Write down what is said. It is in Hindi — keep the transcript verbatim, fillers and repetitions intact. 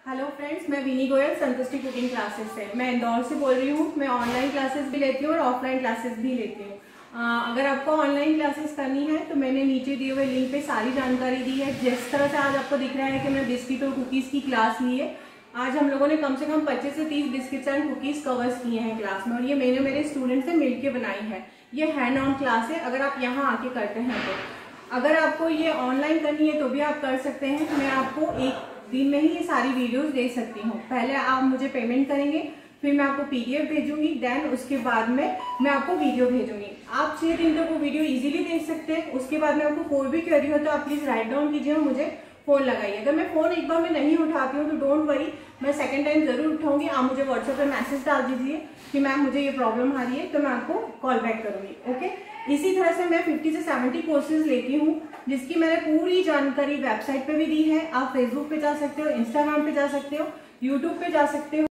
हेलो फ्रेंड्स, मैं विनी गोयल संतुष्टि कुकिंग क्लासेस से। मैं इंदौर से बोल रही हूँ। मैं ऑनलाइन क्लासेस भी लेती हूँ और ऑफलाइन क्लासेस भी लेती हूँ। अगर आपको ऑनलाइन क्लासेस करनी है तो मैंने नीचे दिए हुए लिंक पे सारी जानकारी दी है। जिस तरह से आज आपको दिख रहा है कि मैं बिस्किट और कुकीज़ की क्लास ली है, आज हम लोगों ने कम से कम पच्चीस से तीस बिस्किट्स एंड कुकीज़ कवर्स किए हैं क्लास में, और ये मैंने मेरे स्टूडेंट से मिलकर बनाई है। ये हैंड ऑन क्लास है। अगर आप यहाँ आके करते हैं तो, अगर आपको ये ऑनलाइन करनी है तो भी आप कर सकते हैं। मैं आपको एक दिन में ही ये सारी वीडियोस दे सकती हूँ। पहले आप मुझे पेमेंट करेंगे, फिर मैं आपको पीडीएफ भेजूंगी, देन उसके बाद में मैं आपको वीडियो भेजूंगी। आप छह दिन तक वो वीडियो इजीली देख सकते हैं। उसके बाद में आपको कोई भी क्वेरी हो तो आप प्लीज राइट डाउन कीजिए और मुझे फोन लगाइए। अगर मैं फोन एक बार में नहीं उठाती हूँ तो डोंट वरी, मैं सेकंड टाइम जरूर उठाऊंगी। आप मुझे व्हाट्सएप पे मैसेज डाल दीजिए कि मैम मुझे ये प्रॉब्लम आ रही है, तो मैं आपको कॉल बैक करूंगी। ओके, इसी तरह से मैं फिफ्टी से सेवेंटी कोर्सेज लेती हूँ, जिसकी मैंने पूरी जानकारी वेबसाइट पे भी दी है। आप फेसबुक पे जा सकते हो, इंस्टाग्राम पे जा सकते हो, यूट्यूब पे जा सकते हो।